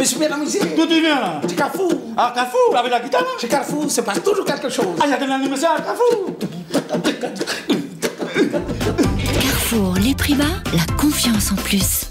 suis bien amusé. D'où tu viens là? C'est Carrefour. Ah, Carrefour, avec la guitare? Chez Carrefour, c'est passe toujours quelque chose. Ah, il y a de l'animation à Carrefour. Carrefour, les prix bas, la confiance en plus.